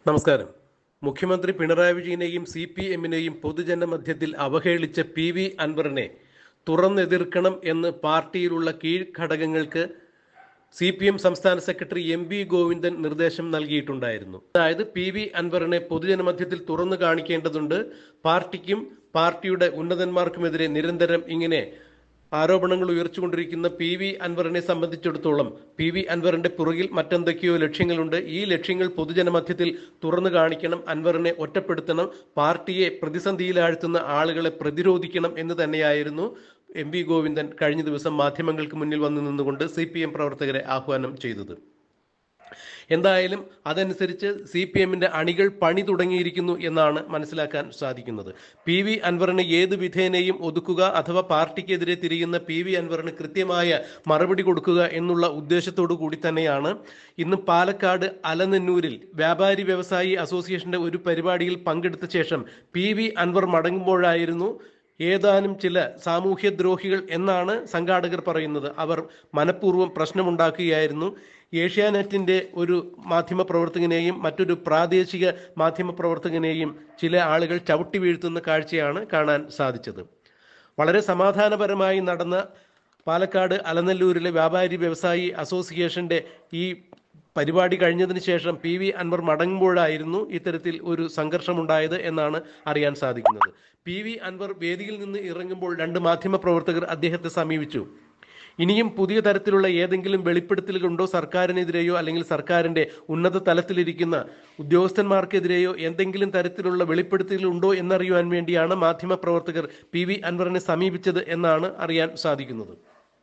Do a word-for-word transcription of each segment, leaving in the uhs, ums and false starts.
നമസ്കാരം. മുഖ്യമന്ത്രി പിണറായി വിജയനെയും സി പി എമ്മിനെയും പൊതുജന മധ്യത്തിൽ അവഹേളിച്ച പി വി അൻവറിനെ തുറന്നെതിർക്കണം എന്ന് പാർട്ടിയിലുള്ള കീഴ്ഘടകങ്ങൾക്ക് സി പി എം സംസ്ഥാന സെക്രട്ടറി എം വി ഗോവിന്ദൻ നിർദ്ദേശം നൽകിയിട്ടുണ്ടായിരുന്നു. അതായത് പി വി അൻവറിനെ പൊതുജന മധ്യത്തിൽ തുറന്നു കാണിക്കേണ്ടതുണ്ട്. പാർട്ടിക്കും പാർട്ടിയുടെ ഉന്നതന്മാർക്കുമെതിരെ നിരന്തരം ഇങ്ങനെ ആരോപണങ്ങൾ ഉയർച്ചുകൊണ്ടിരിക്കുന്ന പി വി അൻവറിനെ സംബന്ധിച്ചിടത്തോളം പി വി അൻവറിന്റെ പുറകിൽ മറ്റെന്തൊക്കെയോ ലക്ഷ്യങ്ങളുണ്ട്. ഈ ലക്ഷ്യങ്ങൾ പൊതുജന മധ്യത്തിൽ തുറന്നു കാണിക്കണം, അൻവറിനെ ഒറ്റപ്പെടുത്തണം, പാർട്ടിയെ പ്രതിസന്ധിയിലാഴ്ത്തുന്ന ആളുകളെ പ്രതിരോധിക്കണം എന്ന് തന്നെയായിരുന്നു എം വി ഗോവിന്ദൻ കഴിഞ്ഞ ദിവസം മാധ്യമങ്ങൾക്ക് മുന്നിൽ വന്നു നിന്നുകൊണ്ട് സി പി എം പ്രവർത്തകരെ ആഹ്വാനം ചെയ്തത്. എന്തായാലും അതനുസരിച്ച് സി പി എമ്മിന്റെ അണികൾ പണി തുടങ്ങിയിരിക്കുന്നു എന്നാണ് മനസ്സിലാക്കാൻ സാധിക്കുന്നത്. പി വി അൻവറിനെ ഏത് വിധേനയും ഒതുക്കുക അഥവാ പാർട്ടിക്കെതിരെ തിരിയുന്ന പി വി അൻവറിന് കൃത്യമായ മറുപടി കൊടുക്കുക എന്നുള്ള ഉദ്ദേശത്തോടു കൂടി തന്നെയാണ് ഇന്ന് പാലക്കാട് അലനന്നൂരിൽ വ്യാപാരി വ്യവസായി അസോസിയേഷന്റെ ഒരു പരിപാടിയിൽ പങ്കെടുത്ത ശേഷം പി വി അൻവർ മടങ്ങുമ്പോഴായിരുന്നു ഏതാനും ചില സാമൂഹ്യദ്രോഹികൾ എന്നാണ് സംഘാടകർ പറയുന്നത്. അവർ മനഃപൂർവ്വം പ്രശ്നമുണ്ടാക്കുകയായിരുന്നു. ഏഷ്യാനെറ്റിന്റെ ഒരു മാധ്യമ പ്രവർത്തകനെയും മറ്റൊരു പ്രാദേശിക മാധ്യമ പ്രവർത്തകനെയും ചില ആളുകൾ ചവിട്ടി വീഴ്ത്തുന്ന കാഴ്ചയാണ് കാണാൻ സാധിച്ചത്. വളരെ സമാധാനപരമായി നടന്ന പാലക്കാട് അലനല്ലൂരിലെ വ്യാപാരി വ്യവസായി അസോസിയേഷന്റെ ഈ പരിപാടി കഴിഞ്ഞതിന് ശേഷം പി വി അൻവർ മടങ്ങുമ്പോഴായിരുന്നു ഇത്തരത്തിൽ ഒരു സംഘർഷമുണ്ടായത് എന്നാണ് അറിയാൻ സാധിക്കുന്നത്. പി വി അൻവർ വേദിയിൽ നിന്ന് ഇറങ്ങുമ്പോൾ രണ്ട് മാധ്യമ പ്രവർത്തകർ അദ്ദേഹത്തെ സമീപിച്ചു. ഇനിയും പുതിയ തരത്തിലുള്ള ഏതെങ്കിലും വെളിപ്പെടുത്തലുകളുണ്ടോ സർക്കാരിനെതിരെയോ അല്ലെങ്കിൽ സർക്കാരിന്റെ ഉന്നത തലത്തിലിരിക്കുന്ന ഉദ്യോഗസ്ഥന്മാർക്കെതിരെയോ എന്തെങ്കിലും തരത്തിലുള്ള വെളിപ്പെടുത്തലുണ്ടോ എന്നറിയുവാൻ വേണ്ടിയാണ് മാധ്യമ പ്രവർത്തകർ പി വി അൻവറിനെ സമീപിച്ചത് എന്നാണ് അറിയാൻ സാധിക്കുന്നത്.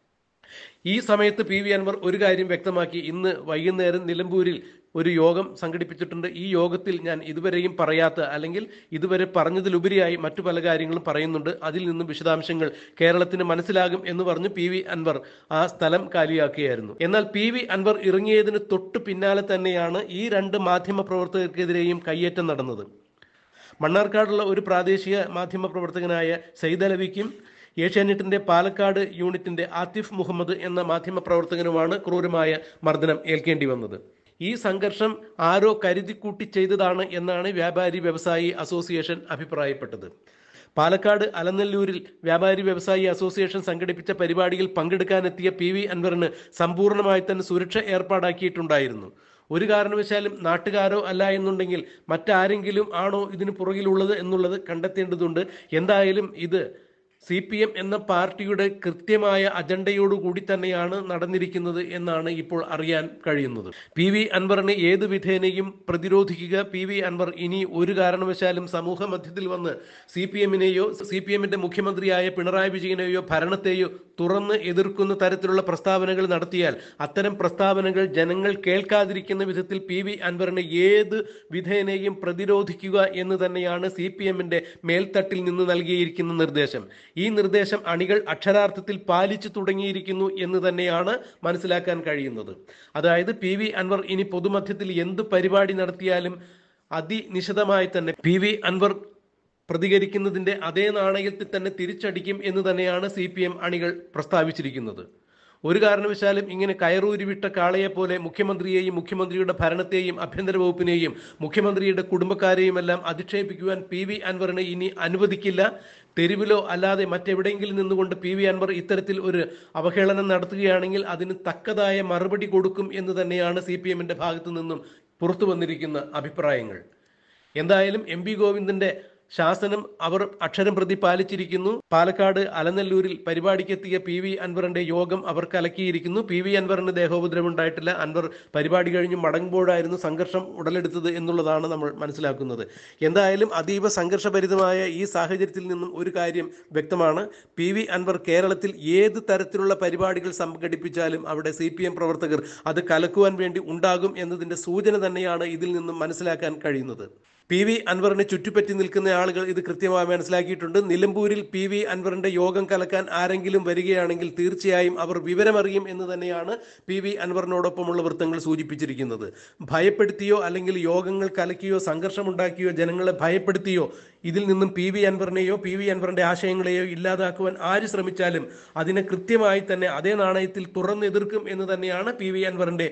ഈ സമയത്ത് പി വി അൻവർ ഒരു കാര്യം വ്യക്തമാക്കി. ഇന്ന് വൈകുന്നേരം നിലമ്പൂരിൽ ഒരു യോഗം സംഘടിപ്പിച്ചിട്ടുണ്ട്. ഈ യോഗത്തിൽ ഞാൻ ഇതുവരെയും പറയാത്ത അല്ലെങ്കിൽ ഇതുവരെ പറഞ്ഞതിലുപരിയായി മറ്റു പല കാര്യങ്ങളും പറയുന്നുണ്ട്. അതിൽ നിന്നും വിശദാംശങ്ങൾ കേരളത്തിന് മനസ്സിലാകും എന്ന് പറഞ്ഞ് പി വി അൻവർ ആ സ്ഥലം കാലിയാക്കുകയായിരുന്നു. എന്നാൽ പി വി അൻവർ ഇറങ്ങിയതിന് തൊട്ട് പിന്നാലെ തന്നെയാണ് ഈ രണ്ട് മാധ്യമ പ്രവർത്തകർക്കെതിരെയും കയ്യേറ്റം നടന്നത്. മണ്ണാർക്കാടുള്ള ഒരു പ്രാദേശിക മാധ്യമ പ്രവർത്തകനായ സൈദലവിക്കും ഏഷ്യാനെറ്റിന്റെ പാലക്കാട് യൂണിറ്റിന്റെ ആതിഫ് മുഹമ്മദ് എന്ന മാധ്യമ പ്രവർത്തകനുമാണ് ക്രൂരമായ മർദ്ദനം ഏൽക്കേണ്ടി വന്നത്. ഈ സംഘർഷം ആരോ കരുതിക്കൂട്ടി ചെയ്തതാണ് എന്നാണ് വ്യാപാരി വ്യവസായി അസോസിയേഷൻ അഭിപ്രായപ്പെട്ടത്. പാലക്കാട് അലനല്ലൂരിൽ വ്യാപാരി വ്യവസായി അസോസിയേഷൻ സംഘടിപ്പിച്ച പരിപാടിയിൽ പങ്കെടുക്കാനെത്തിയ പി വി അൻവറിന് സമ്പൂർണ്ണമായി തന്നെ സുരക്ഷ ഏർപ്പാടാക്കിയിട്ടുണ്ടായിരുന്നു. ഒരു കാരണവശാലും നാട്ടുകാരോ അല്ല എന്നുണ്ടെങ്കിൽ മറ്റാരെങ്കിലും ആണോ ഇതിന് പുറകിലുള്ളത് എന്നുള്ളത് കണ്ടെത്തേണ്ടതുണ്ട്. എന്തായാലും ഇത് സി പി എം എന്ന പാർട്ടിയുടെ കൃത്യമായ അജണ്ടയോടുകൂടി തന്നെയാണ് നടന്നിരിക്കുന്നത് എന്നാണ് ഇപ്പോൾ അറിയാൻ കഴിയുന്നത്. പി വി അൻവറിനെ ഏത് വിധേനയും പ്രതിരോധിക്കുക. പി വി അൻവർ ഇനി ഒരു കാരണവശാലും സമൂഹ മധ്യത്തിൽ വന്ന് സി പി എമ്മിനെയോ സി പി എമ്മിന്റെ മുഖ്യമന്ത്രിയായ പിണറായി വിജയനെയോ ഭരണത്തെയോ തുറന്ന് എതിർക്കുന്ന തരത്തിലുള്ള പ്രസ്താവനകൾ നടത്തിയാൽ അത്തരം പ്രസ്താവനകൾ ജനങ്ങൾ കേൾക്കാതിരിക്കുന്ന വിധത്തിൽ പി വി അൻവറിനെ ഏത് വിധേനയും പ്രതിരോധിക്കുക എന്ന് തന്നെയാണ് സി പി എമ്മിന്റെ മേൽത്തട്ടിൽ നിന്ന് നൽകിയിരിക്കുന്ന നിർദ്ദേശം. ഈ നിർദ്ദേശം അണികൾ അക്ഷരാർത്ഥത്തിൽ പാലിച്ചു തുടങ്ങിയിരിക്കുന്നു എന്ന് തന്നെയാണ് മനസ്സിലാക്കാൻ കഴിയുന്നത്. അതായത് പി വി അൻവർ ഇനി പൊതുമധ്യത്തിൽ എന്ത് പരിപാടി നടത്തിയാലും അതിനിശിതമായി തന്നെ പി വി അൻവർ പ്രതികരിക്കുന്നതിന്റെ അതേ നാണയത്തിൽ തന്നെ തിരിച്ചടിക്കും എന്ന് തന്നെയാണ് സി പി എം അണികൾ പ്രസ്താവിച്ചിരിക്കുന്നത്. ഒരു കാരണവശാലും ഇങ്ങനെ കയറൂരിവിട്ട കാളയെ പോലെ മുഖ്യമന്ത്രിയെയും മുഖ്യമന്ത്രിയുടെ ഭരണത്തെയും ആഭ്യന്തര വകുപ്പിനെയും മുഖ്യമന്ത്രിയുടെ കുടുംബക്കാരെയും എല്ലാം അധിക്ഷേപിക്കുവാൻ പി വി അൻവറിനെ ഇനി അനുവദിക്കില്ല. തെരുവിലോ അല്ലാതെ മറ്റെവിടെയെങ്കിലും നിന്നുകൊണ്ട് പി വി അൻവർ ഇത്തരത്തിൽ ഒരു അവഹേളനം നടത്തുകയാണെങ്കിൽ അതിന് തക്കതായ മറുപടി കൊടുക്കും എന്ന് തന്നെയാണ് സി പി എമ്മിന്റെ ഭാഗത്തു നിന്നും പുറത്തു വന്നിരിക്കുന്ന അഭിപ്രായങ്ങൾ. എന്തായാലും എം വി ഗോവിന്ദന്റെ ശാസനം അവർ അക്ഷരം പ്രതി പാലിച്ചിരിക്കുന്നു. പാലക്കാട് അലനല്ലൂരിൽ പരിപാടിക്കെത്തിയ പി വി അൻവറിന്റെ യോഗം അവർ കലക്കിയിരിക്കുന്നു. പി വി അൻവറിന് ദേഹോപദ്രവം ഉണ്ടായിട്ടില്ല. അൻവർ പരിപാടി കഴിഞ്ഞ് മടങ്ങുമ്പോഴായിരുന്നു സംഘർഷം ഉടലെടുത്തത് എന്നുള്ളതാണ് നമ്മൾ മനസ്സിലാക്കുന്നത്. എന്തായാലും അതീവ സംഘർഷഭരിതമായ ഈ സാഹചര്യത്തിൽ നിന്നും ഒരു കാര്യം വ്യക്തമാണ്. പി വി അൻവർ കേരളത്തിൽ ഏത് തരത്തിലുള്ള പരിപാടികൾ സംഘടിപ്പിച്ചാലും അവിടെ സി പി എം പ്രവർത്തകർ അത് കലക്കുവാൻ വേണ്ടി ഉണ്ടാകും എന്നതിന്റെ സൂചന തന്നെയാണ് ഇതിൽ നിന്നും മനസ്സിലാക്കാൻ കഴിയുന്നത്. പി വി അൻവറിനെ ചുറ്റിപ്പറ്റി നിൽക്കുന്ന ആളുകൾ ഇത് കൃത്യമായി മനസ്സിലാക്കിയിട്ടുണ്ട്. നിലമ്പൂരിൽ പി വി അൻവറിന്റെ യോഗം കലക്കാൻ ആരെങ്കിലും വരികയാണെങ്കിൽ തീർച്ചയായും അവർ വിവരമറിയും എന്ന് തന്നെയാണ് പി വി അൻവറിനോടൊപ്പമുള്ള വൃത്തങ്ങൾ സൂചിപ്പിച്ചിരിക്കുന്നത്. ഭയപ്പെടുത്തിയോ അല്ലെങ്കിൽ യോഗങ്ങൾ കലക്കിയോ സംഘർഷമുണ്ടാക്കിയോ ജനങ്ങളെ ഭയപ്പെടുത്തിയോ ഇതിൽ നിന്നും പി വി അൻവറിനെയോ പി വി അൻവറിന്റെ ആശയങ്ങളെയോ ഇല്ലാതാക്കുവാൻ ആര് ശ്രമിച്ചാലും അതിനെ കൃത്യമായി തന്നെ അതേ നാണയത്തിൽ തുറന്നെതിർക്കും എന്ന് തന്നെയാണ് പി വി അൻവറിന്റെ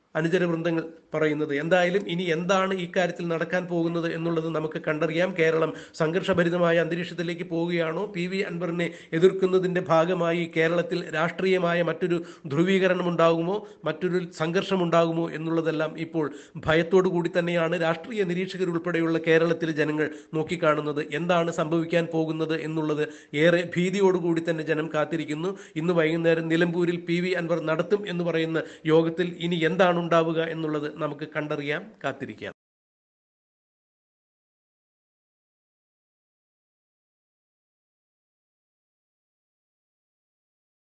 അനുചര വൃന്ദങ്ങൾ പറയുന്നത്. എന്തായാലും ഇനി എന്താണ് ഈ കാര്യത്തിൽ നടക്കാൻ പോകുന്നത് എന്നുള്ളത് നമുക്ക് കണ്ടറിയാം. കേരളം സംഘർഷഭരിതമായ അന്തരീക്ഷത്തിലേക്ക് പോവുകയാണോ? പി വി അൻവറിനെ എതിർക്കുന്നതിന്റെ ഭാഗമായി കേരളത്തിൽ രാഷ്ട്രീയമായ മറ്റൊരു ധ്രുവീകരണം ഉണ്ടാകുമോ, മറ്റൊരു സംഘർഷം ഉണ്ടാകുമോ എന്നുള്ളതെല്ലാം ഇപ്പോൾ ഭയത്തോടു കൂടി തന്നെയാണ് രാഷ്ട്രീയ നിരീക്ഷകർ ഉൾപ്പെടെയുള്ള കേരളത്തിലെ ജനങ്ങൾ നോക്കിക്കാണുന്നത്. എന്താണ് സംഭവിക്കാൻ പോകുന്നത് എന്നുള്ളത് ഏറെ ഭീതിയോടുകൂടി തന്നെ ജനം കാത്തിരിക്കുന്നു. ഇന്ന് വൈകുന്നേരം നിലമ്പൂരിൽ പി വി അൻവർ നടത്തും എന്ന് പറയുന്ന യോഗത്തിൽ ഇനി എന്താണ് ഉണ്ടാവുക എന്നുള്ളത് നമുക്ക് കണ്ടറിയാം, കാത്തിരിക്കാം.